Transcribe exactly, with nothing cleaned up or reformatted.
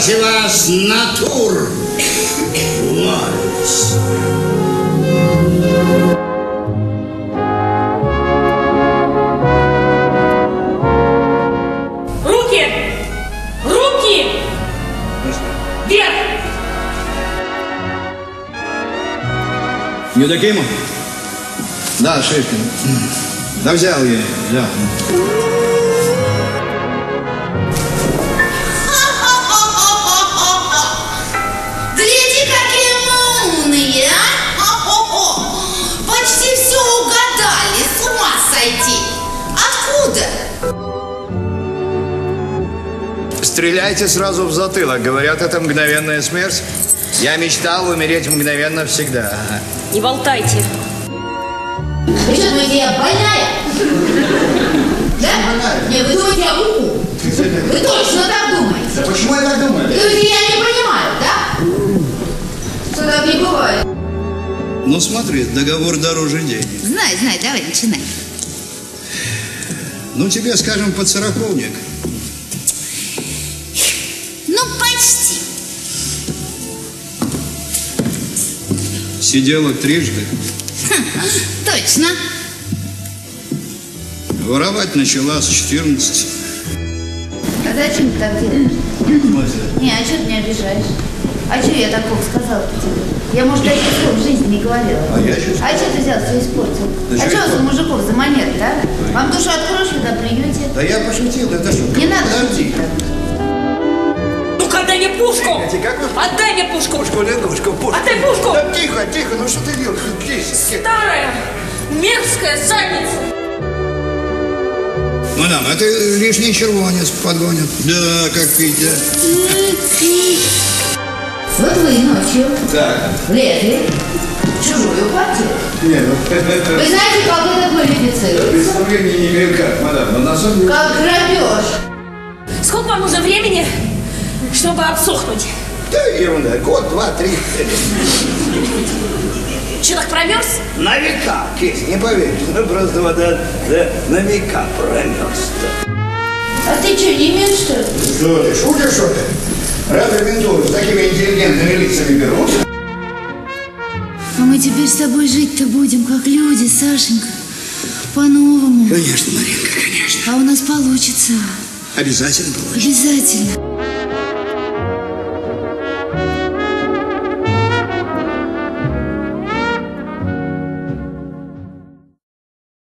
Давайте вас на тур. Вальс. Руки! Руки! Вверх! Евдокимов? Да, Шишкин. Да взял я, взял. Гляди, какие умные, а? Почти все угадали, с ума сойти. Откуда? Стреляйте сразу в затылок. Говорят, это мгновенная смерть. Я мечтал умереть мгновенно всегда. Не болтайте. Вы что думаете, я больная? Да? Нет, вы думаете, я уму? Вы точно так думаете? Да почему я так думаю? Вы думаете, я не понимаю, да? Что так не бывает? Ну смотри, договор дороже денег. Знаю, знаю, давай, начинай. Ну тебе, скажем, подсороковник. Ну, почти. Сиделок трижды. Точно. Воровать начала с четырнадцати. А зачем ты так делаешь? Не, а что ты меня обижаешь? А что я такого сказала тебе? Я, может, таких слов в жизни не говорила. А я что? А что ты взял, все испортил? Да а что что у вас у испортил? мужиков за манеры, да? Вам душу откроешь, когда плюете? Да я пошутил, это что? Не надо Подожди. шутить так. Ну-ка, отдай мне пушку! Как вы? Отдай мне пушку! Пушку, Ленушка, пушку. Отдай пушку! Да тихо, тихо, ну что ты делаешь? Тихо. Старая, мерзкая задница! Мадам, это лишний червонец подгонят. Да, как видите. Вот вы ночью Так. влезли в чужую квартиру. Нет, ну... Вы знаете, как это квалифицируется? Представление не имею как, мадам, но на самом деле... Как грабеж. Сколько вам нужно времени, чтобы обсохнуть? Да ерунда, год, два, три. Че, так промерз? На века, Кись, не поверишь, ну просто вода да, на века промерз-то. А ты что, не имеешь, что ли? Что ты, шутишь, что ли? Разве ментуры с такими интеллигентными лицами берутся? А мы теперь с тобой жить-то будем, как люди, Сашенька. По-новому. Конечно, Маринка, конечно. А у нас получится. Обязательно получится. Обязательно.